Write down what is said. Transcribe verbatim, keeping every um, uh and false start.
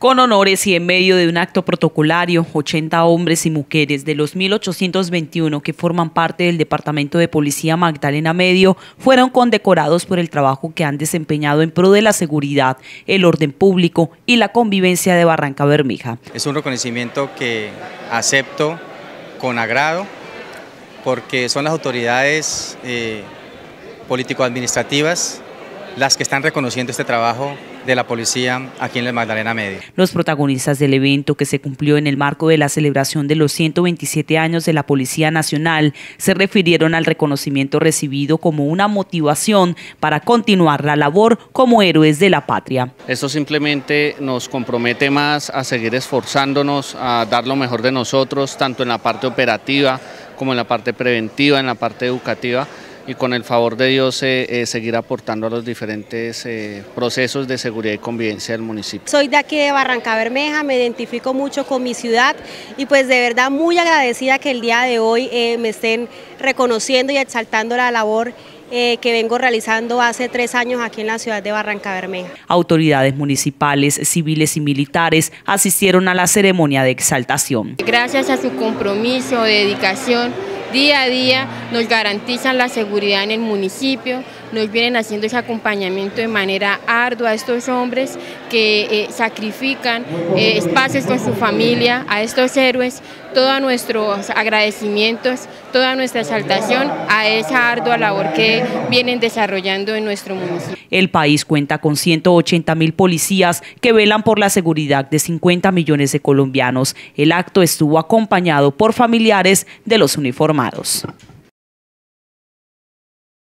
Con honores y en medio de un acto protocolario, ochenta hombres y mujeres de los mil ochocientos veintiuno que forman parte del Departamento de Policía Magdalena Medio fueron condecorados por el trabajo que han desempeñado en pro de la seguridad, el orden público y la convivencia de Barrancabermeja. Es un reconocimiento que acepto con agrado porque son las autoridades eh, político-administrativas las que están reconociendo este trabajo de la policía aquí en el Magdalena Medio. Los protagonistas del evento, que se cumplió en el marco de la celebración de los ciento veintisiete años de la Policía Nacional, se refirieron al reconocimiento recibido como una motivación para continuar la labor como héroes de la patria. Esto simplemente nos compromete más a seguir esforzándonos, a dar lo mejor de nosotros, tanto en la parte operativa como en la parte preventiva, en la parte educativa, y con el favor de Dios eh, eh, seguir aportando a los diferentes eh, procesos de seguridad y convivencia del municipio. Soy de aquí de Barrancabermeja, me identifico mucho con mi ciudad y pues de verdad muy agradecida que el día de hoy eh, me estén reconociendo y exaltando la labor Eh, que vengo realizando hace tres años aquí en la ciudad de Barrancabermeja. Autoridades municipales, civiles y militares asistieron a la ceremonia de exaltación. Gracias a su compromiso, dedicación, día a día nos garantizan la seguridad en el municipio, nos vienen haciendo ese acompañamiento de manera ardua a estos hombres que eh, sacrifican eh, espacios con su familia, a estos héroes, todos nuestros agradecimientos, toda nuestra exaltación a esa ardua labor que vienen desarrollando en nuestro municipio. El país cuenta con ciento ochenta mil policías que velan por la seguridad de cincuenta millones de colombianos. El acto estuvo acompañado por familiares de los uniformados.